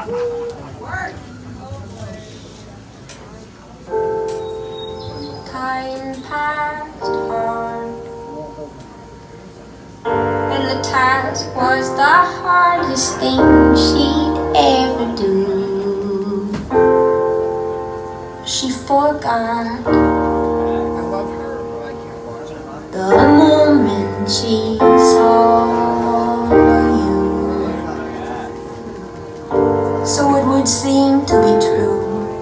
Time passed hard, and the task was the hardest thing she'd ever do. She forgot the moment she saw you, so it would seem to be true.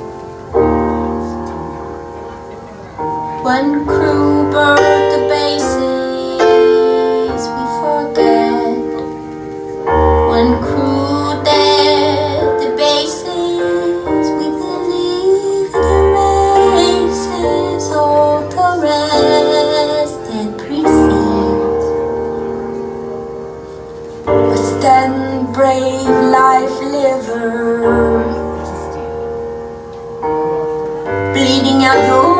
When crew burnt the bases, we forget. When crew dead the bases, we believe the races. All the rest that precedes was then brave life liver, bleeding out your